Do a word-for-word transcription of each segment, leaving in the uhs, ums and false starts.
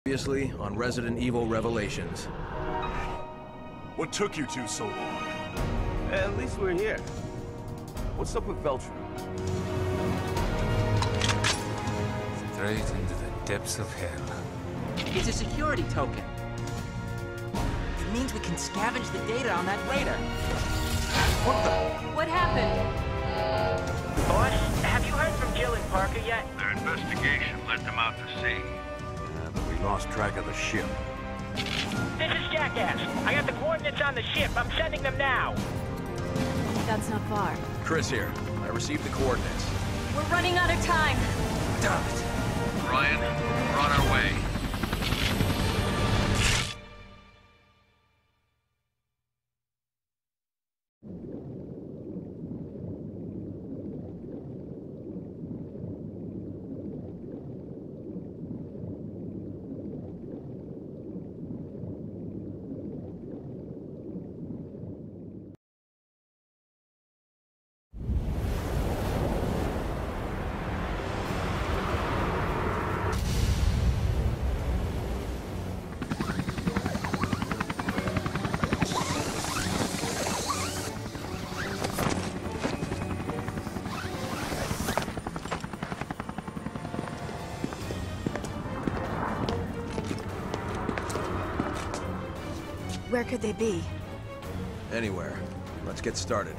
Previously on Resident Evil Revelations. What took you two so long? At least we're here. What's up with Veltro? Straight into the depths of hell. It's a security token. It means we can scavenge the data on that radar. What the? What happened? Boss, have you heard from Jill and Parker yet? Their investigation led them out to sea. Uh, but we lost track of the ship. This is Jackass. I got the coordinates on the ship. I'm sending them now. That's not far. Chris here. I received the coordinates. We're running out of time. Damn it. Ryan, we're on our way. Where could they be? Anywhere. Let's get started.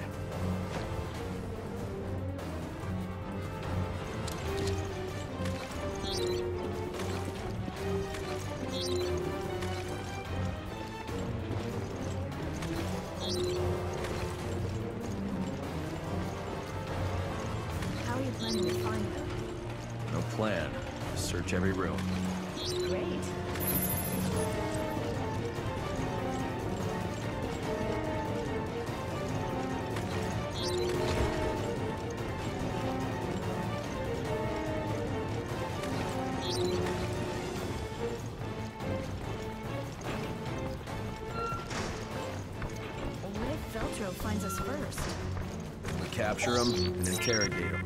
How are you planning to find them? No plan. Search every room. Great. What if Veltro finds us first? We capture them and interrogate them.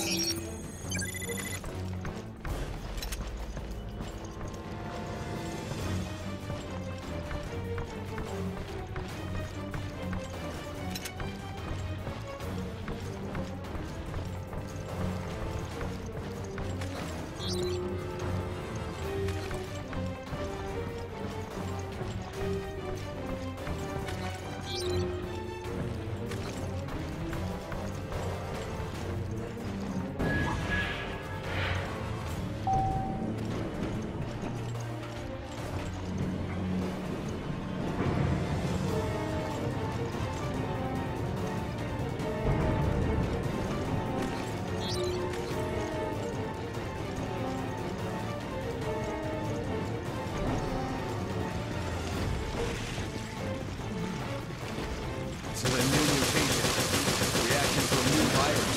It's a new mutation. Reaction to a new virus.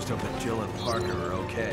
hope that Jill and Parker are okay.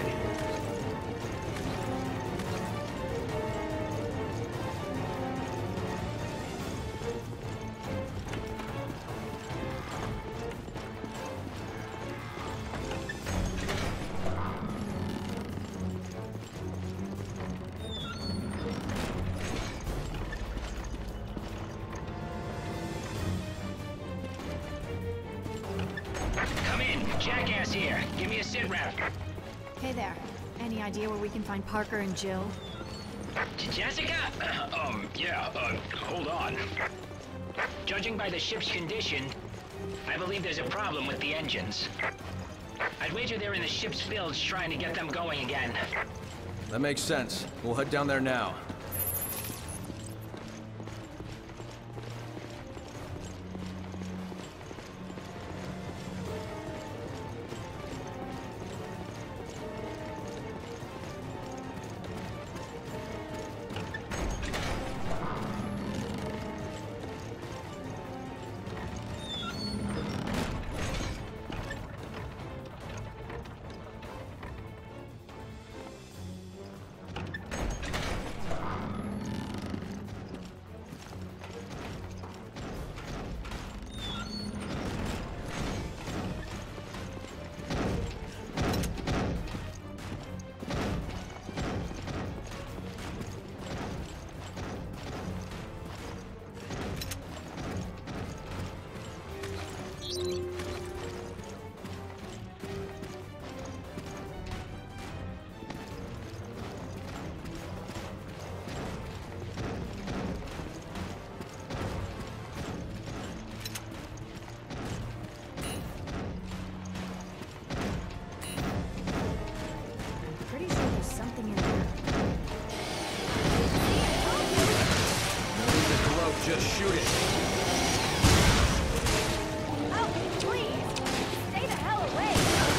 Come in, Jackass here. Give me a sit rep. Hey there. Any idea where we can find Parker and Jill? Jessica? um, yeah, uh, hold on. Judging by the ship's condition, I believe there's a problem with the engines. I'd wager they're in the ship's bilge trying to get them going again. That makes sense. We'll head down there now. Pretty sure there's something in there. Just shoot it. Oh, please! Stay the hell away!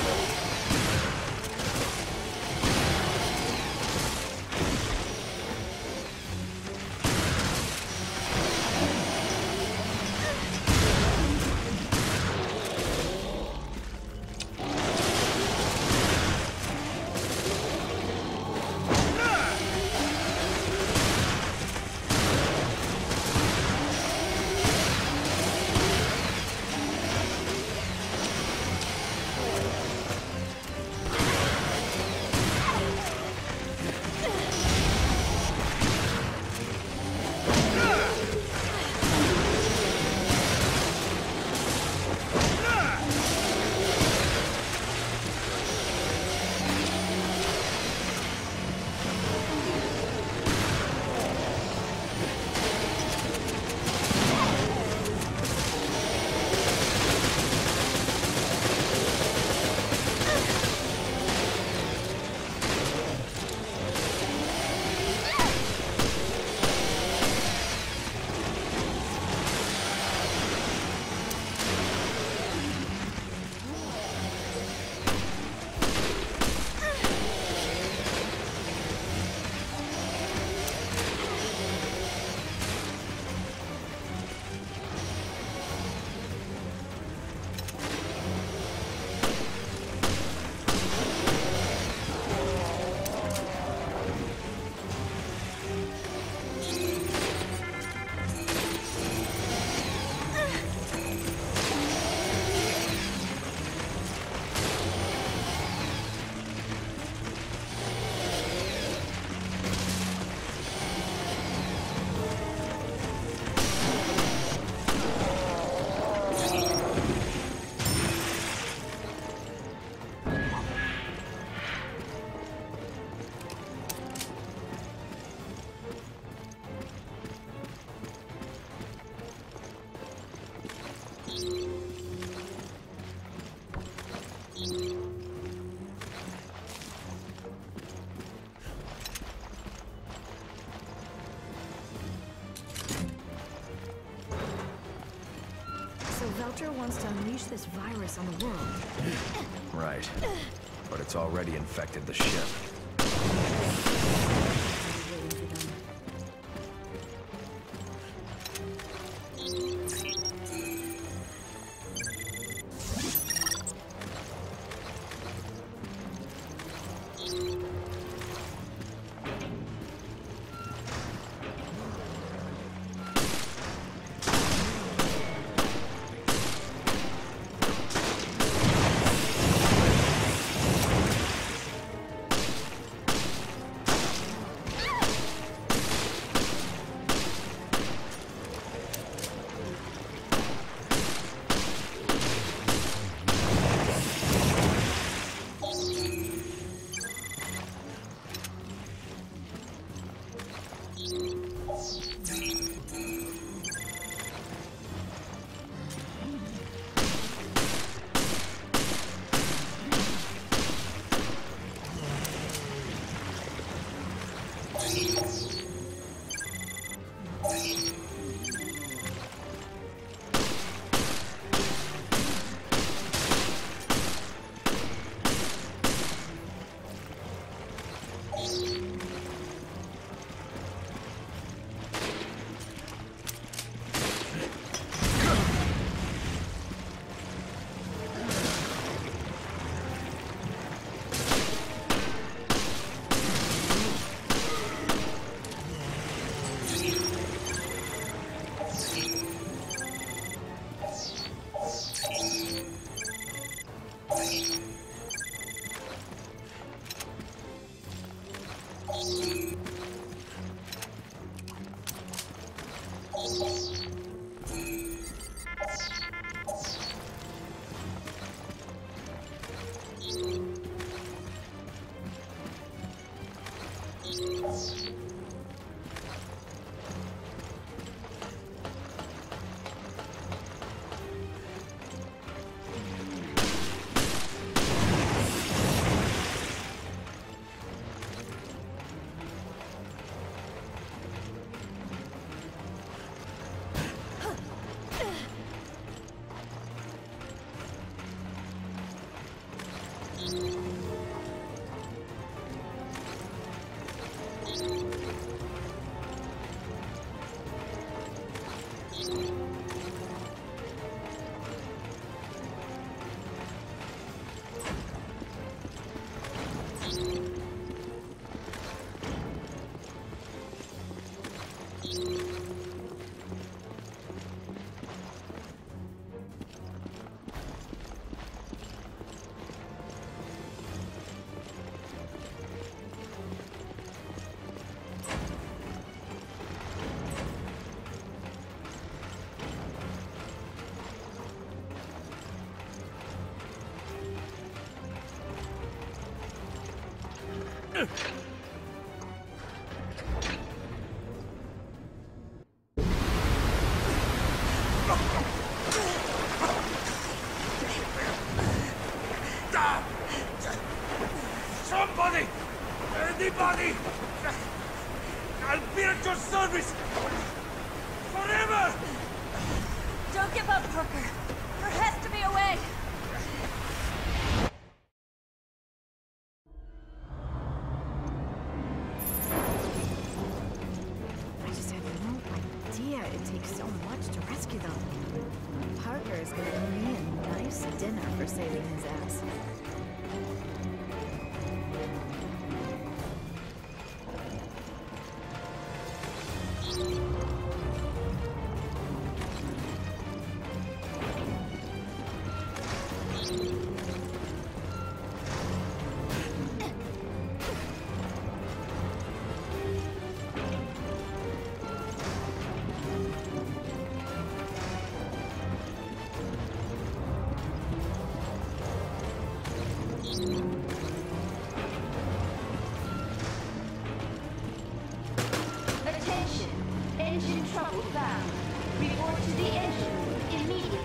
Veltro wants to unleash this virus on the world. Right. But it's already infected the ship. Somebody! Anybody! I'll be at your service! Forever! Don't give up, Parker. There has to be a way. I just had no idea it takes so much to rescue them. Parker is gonna give me a nice dinner for saving his ass. Attention! Engine trouble found. Report to the engine room immediately.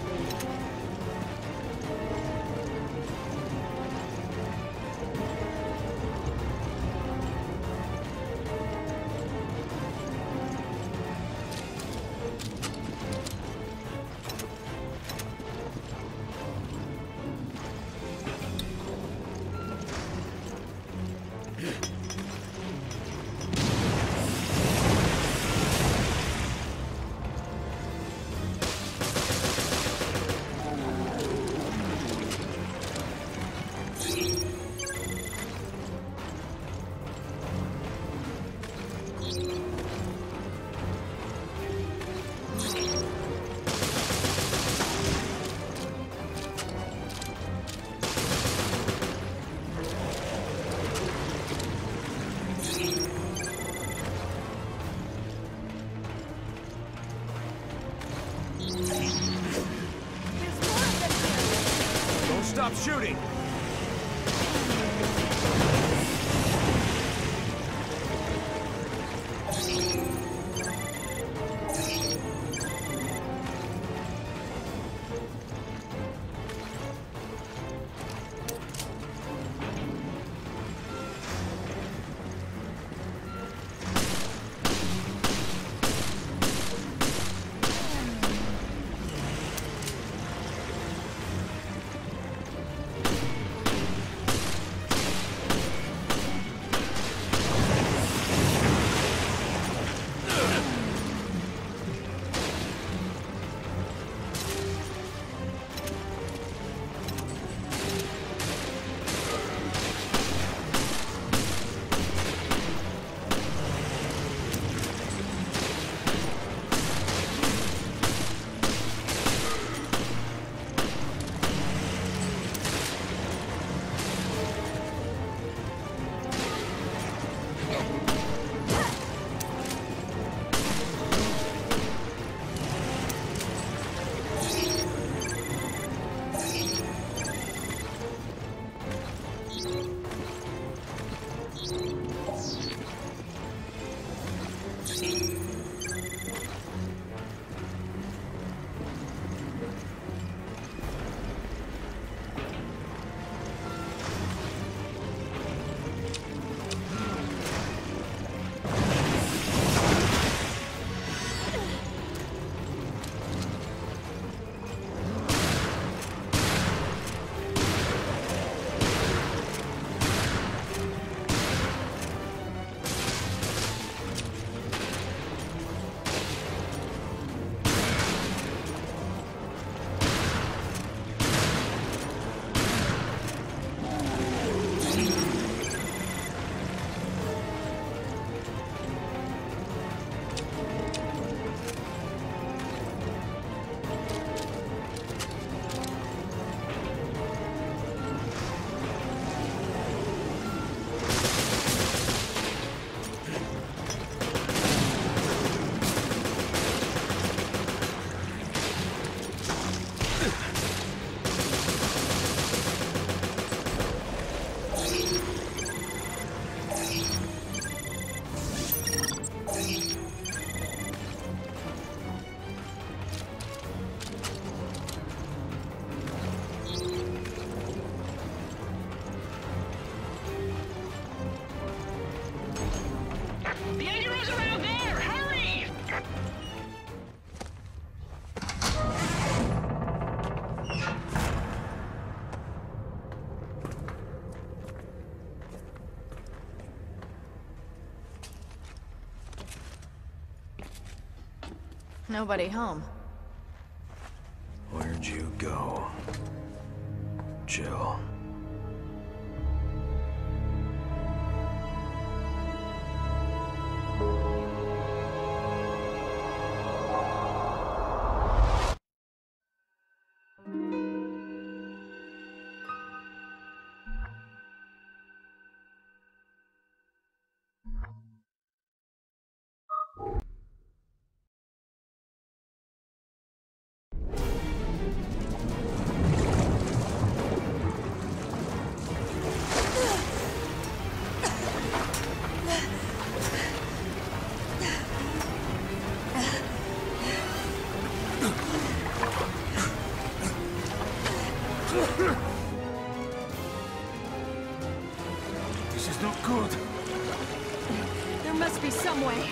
Don't stop shooting! Nobody home. Where'd you go, Jill? This is not good. There must be some way.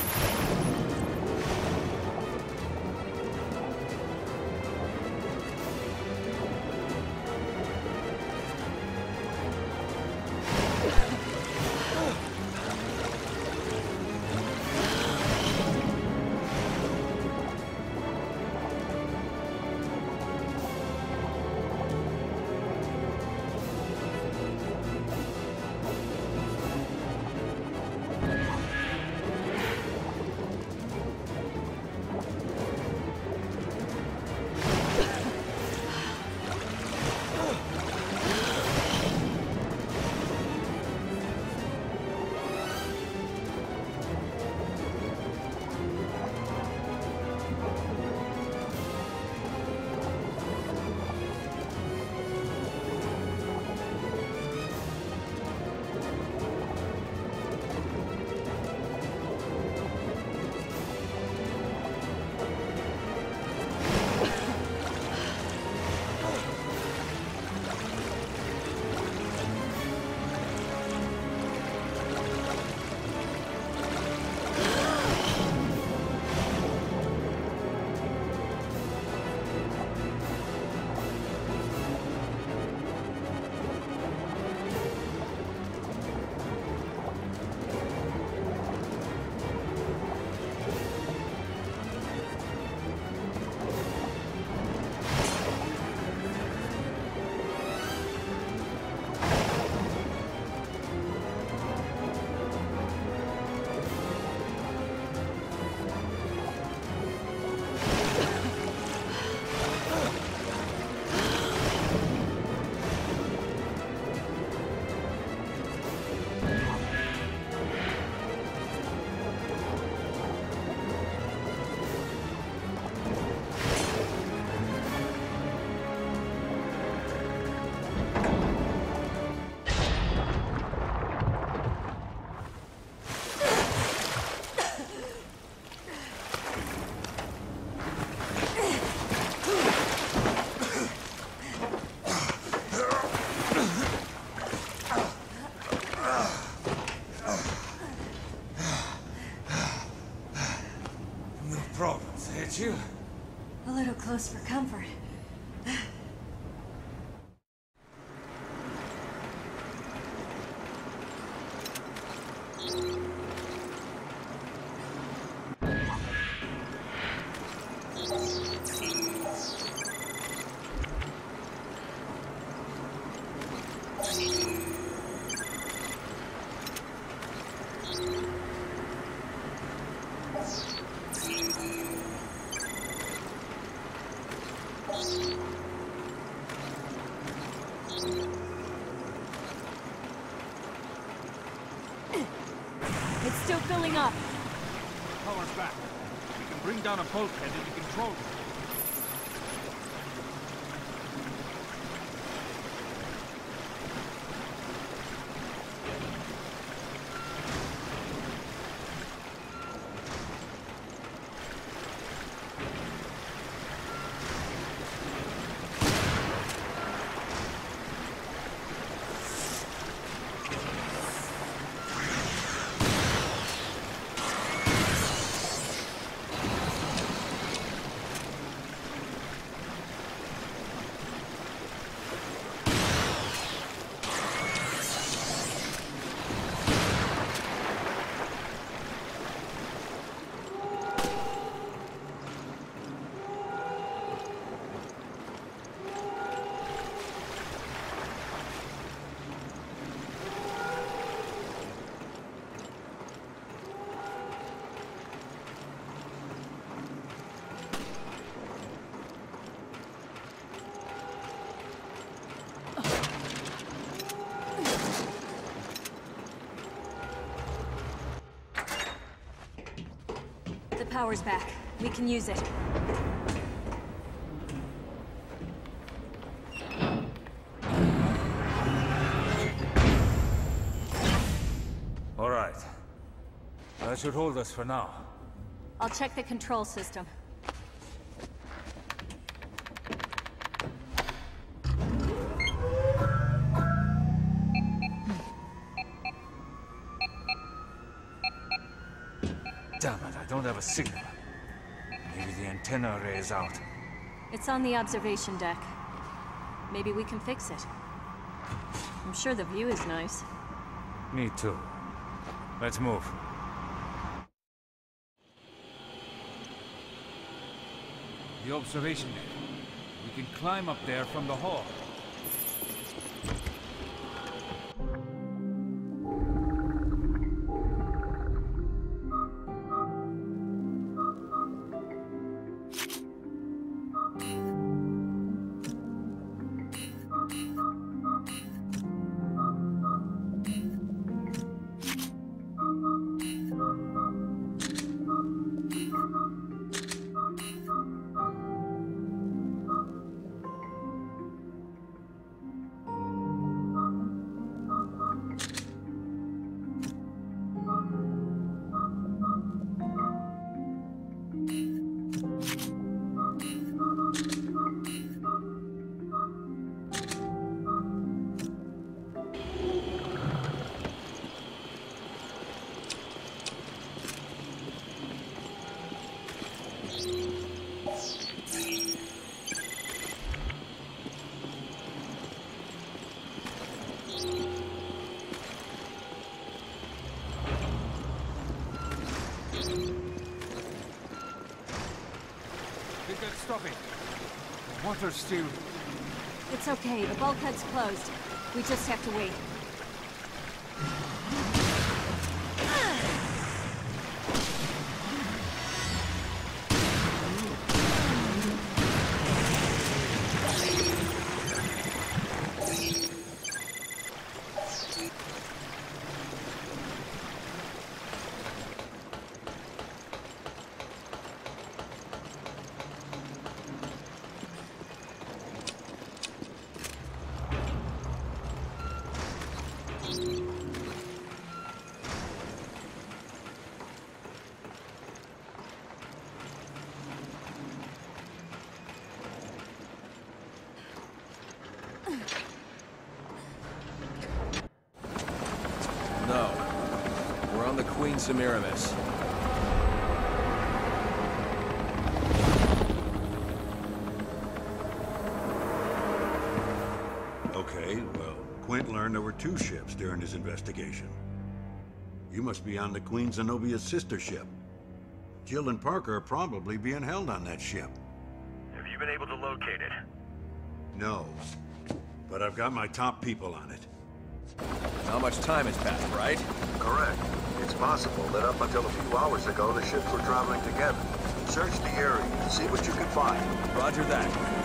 You? A little close for comfort. It's still filling up. Power's back. We can bring down a bulkhead into control room. The power's back. We can use it. All right. That should hold us for now. I'll check the control system. Damn it, I don't have a signal. Maybe the antenna array is out. It's on the observation deck. Maybe we can fix it. I'm sure the view is nice. Me too. Let's move. The observation deck. We can climb up there from the hall. Stop it. The water's still... It's okay. The bulkhead's closed. We just have to wait. No. We're on the Queen Semiramis. Okay, well, Quint learned there were two ships during his investigation. You must be on the Queen Zenobia's sister ship. Jill and Parker are probably being held on that ship. Have you been able to locate it? No, but I've got my top people on it. Not much time has passed, right? Correct. It's possible that up until a few hours ago, the ships were traveling together. Search the area, see what you can find. Roger that.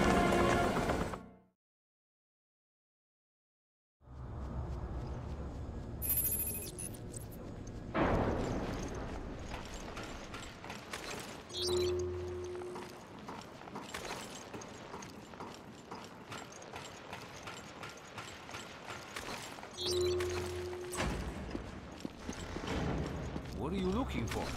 What are you looking for?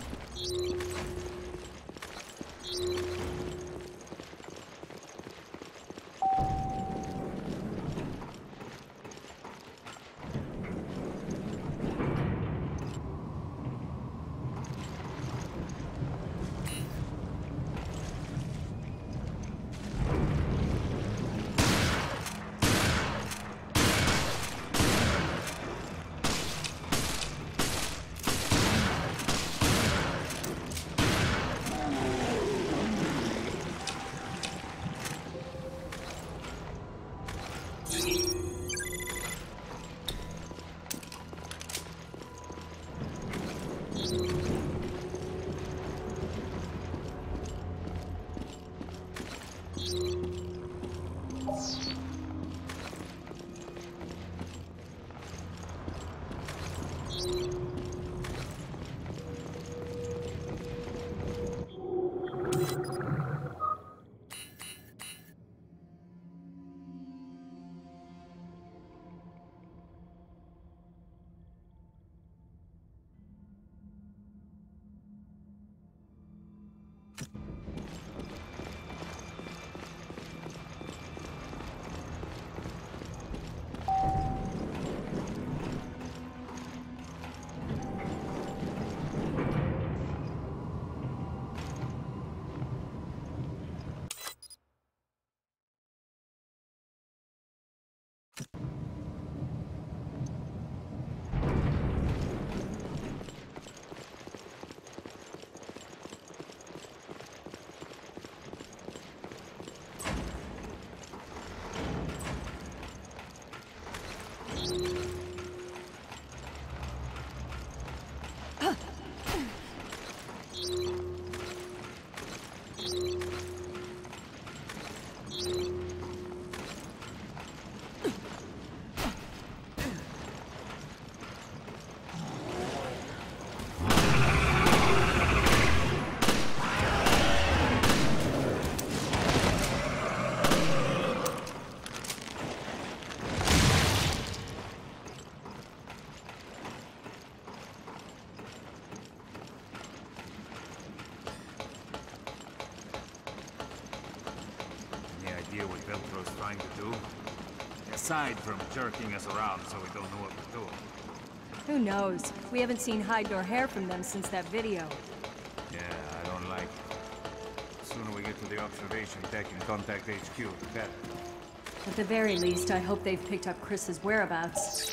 Trying to do? Aside from jerking us around so we don't know what we're doing. Who knows? We haven't seen hide nor hair from them since that video. Yeah, I don't like it. The sooner we get to the observation deck and contact H Q, the better. At the very least, I hope they've picked up Chris's whereabouts.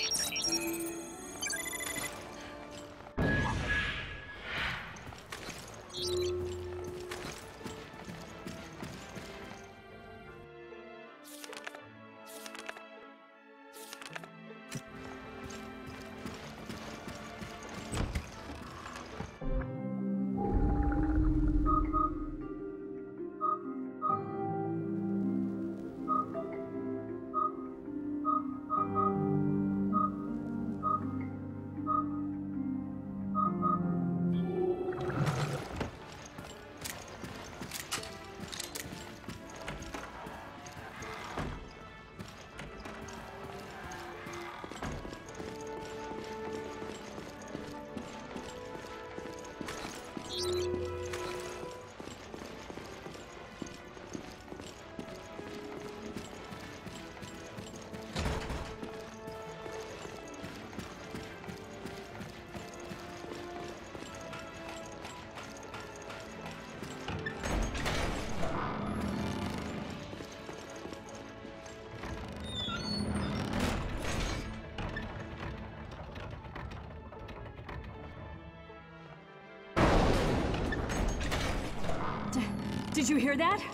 Did you hear that?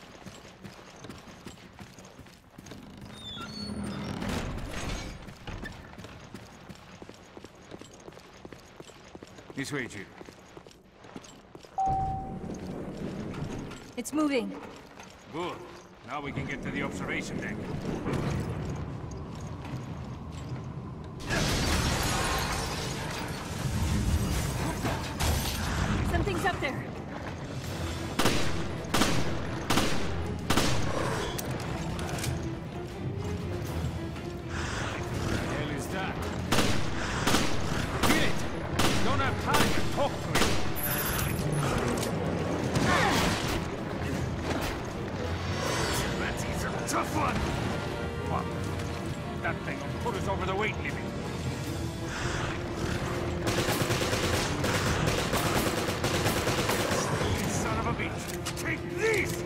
This way, Jill. It's moving. Good. Now we can get to the observation deck. Something's up there. Tough one! Fuck. That thing put us over the weight limit. You son of a bitch! Take these!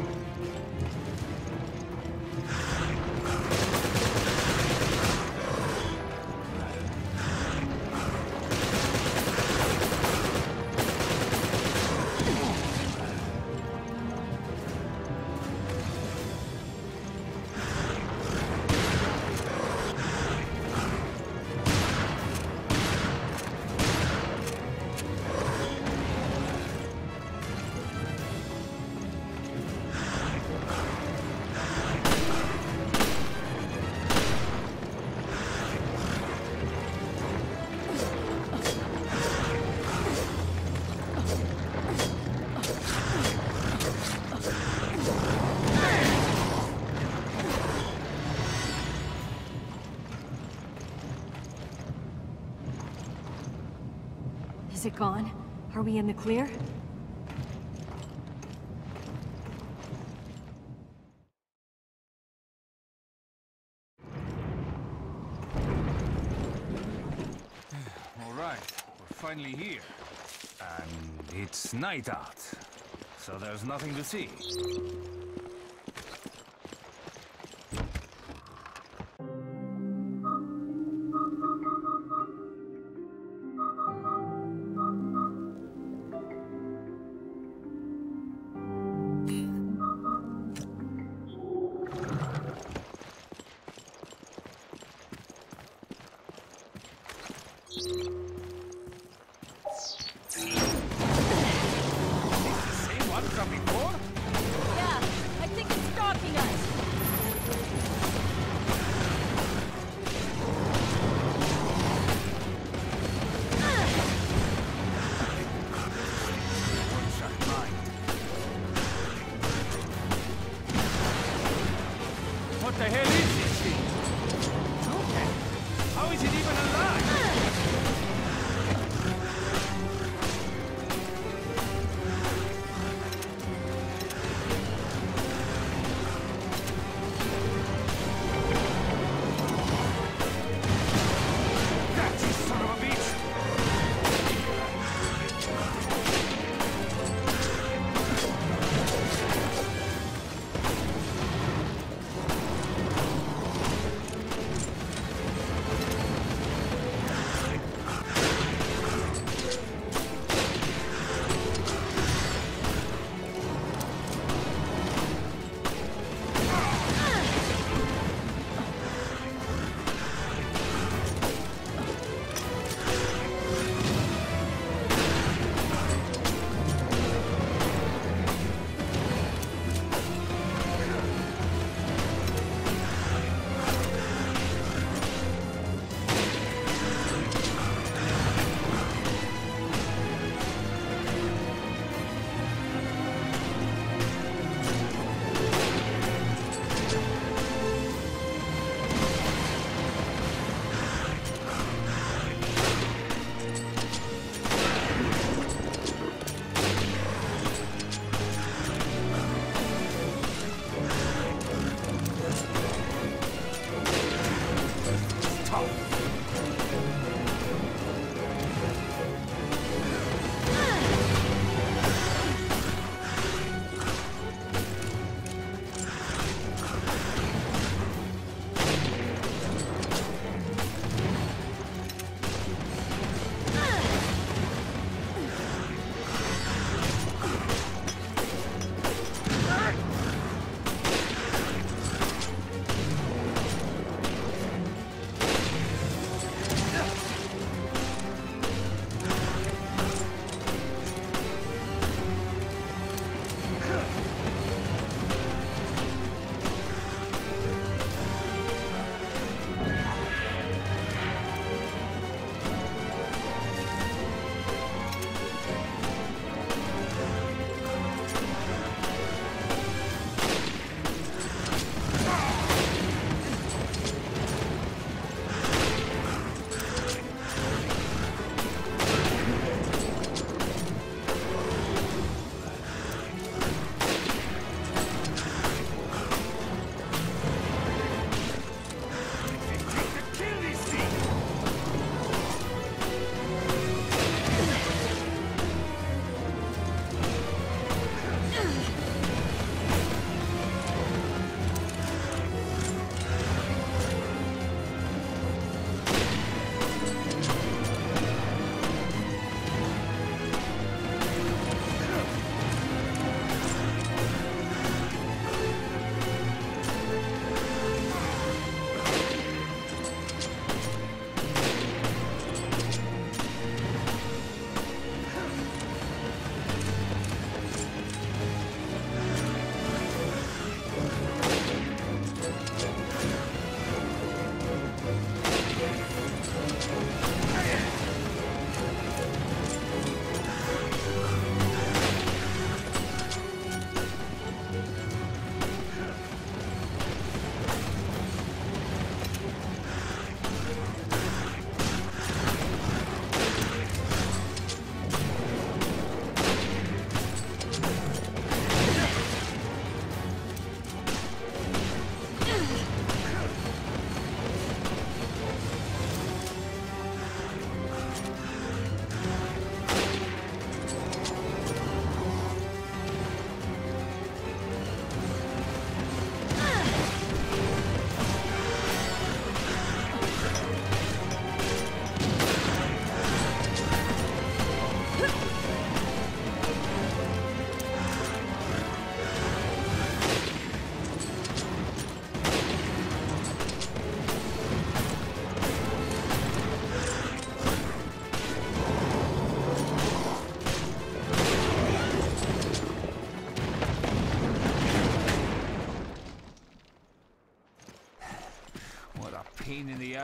Is it gone? Are we in the clear? right. We're finally here. And it's night out. So there's nothing to see. What the hell is this thing? Look at it. How is it even alive?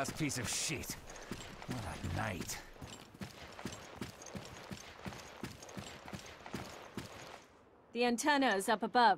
last piece of shit. What a night. The antenna is up above.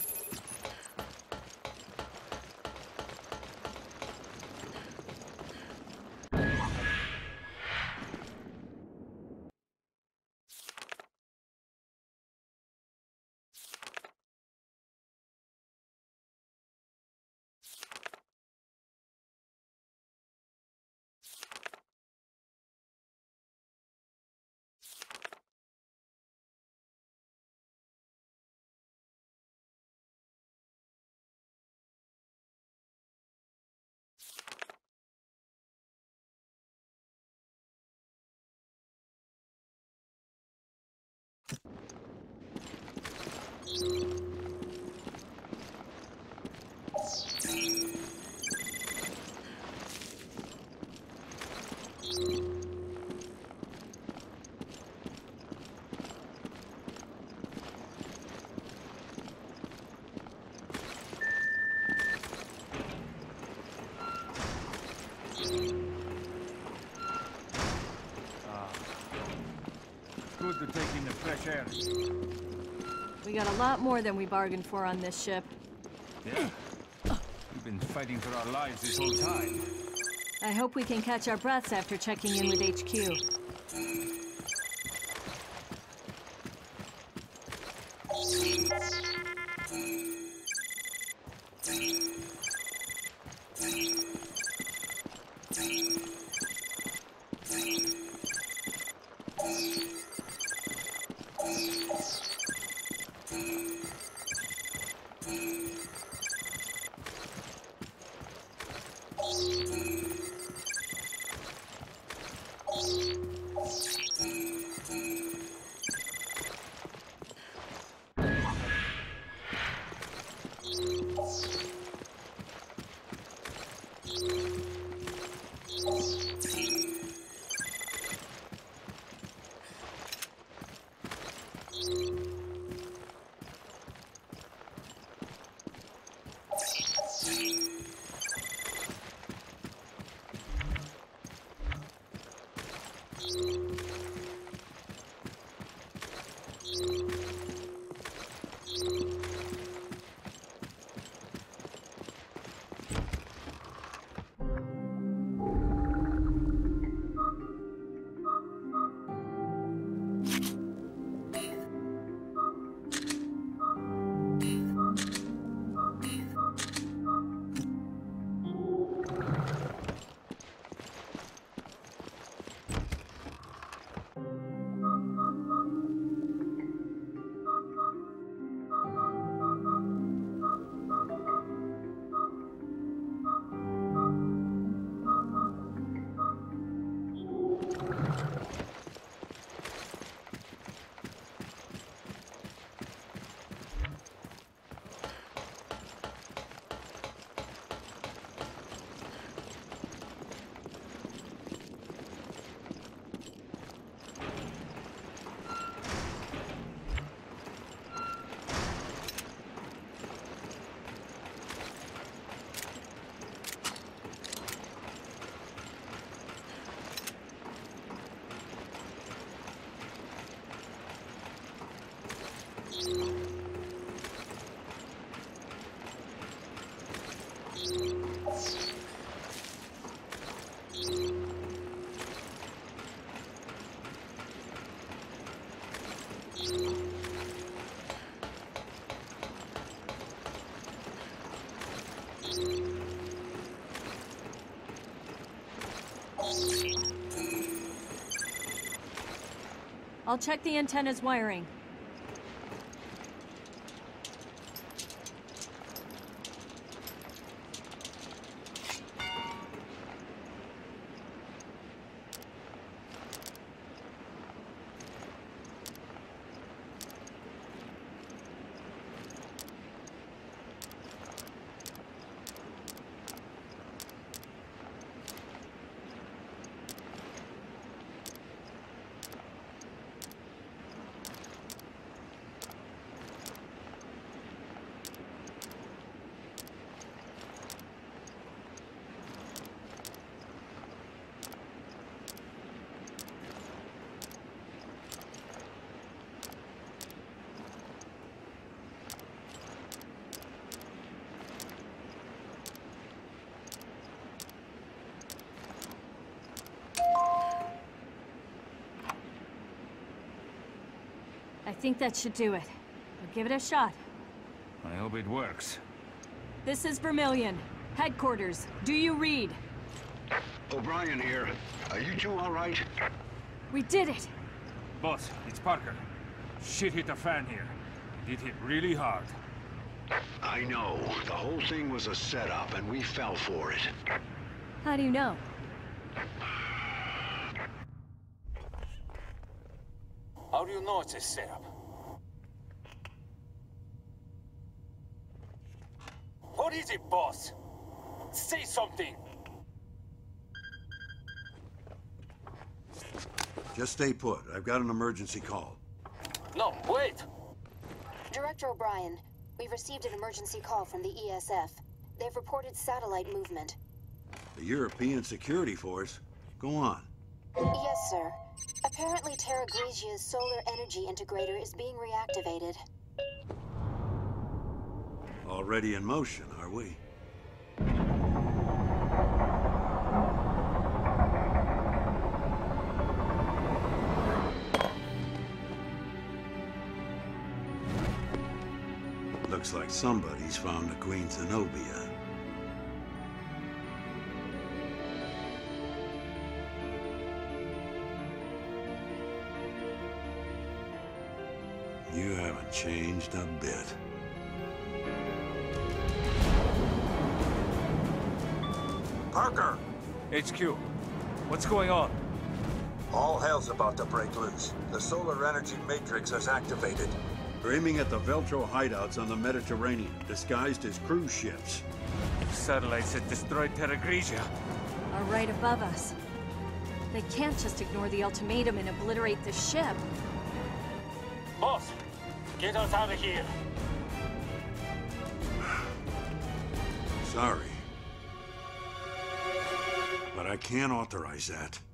Good to take in the fresh air. We got a lot more than we bargained for on this ship. Yeah. We've been fighting for our lives this whole time. I hope we can catch our breaths after checking in with H Q. I'll check the antenna's wiring. I think that should do it. We'll give it a shot. I hope it works. This is Vermillion. Headquarters. Do you read? O'Brien here. Are you two all right? We did it! Boss, it's Parker. Shit hit the fan here. It hit really hard. I know. The whole thing was a setup, and we fell for it. How do you know? How do you know it's a setup? What is it, boss? Say something! Just stay put. I've got an emergency call. No, wait! Director O'Brien, we've received an emergency call from the E S F. They've reported satellite movement. The European Security Force? Go on. Yes, sir. Apparently Terra Grigia's solar energy integrator is being reactivated. Already in motion, are we? Looks like somebody's found the Queen Zenobia. You haven't changed a bit. Parker! H Q, what's going on? All hell's about to break loose. The solar energy matrix has activated. They're aiming at the Veltro hideouts on the Mediterranean, disguised as cruise ships. Satellites that destroyed Terra Grigia Are right above us. They can't just ignore the ultimatum and obliterate the ship. Boss, get us out of here. Sorry. But I can't authorize that.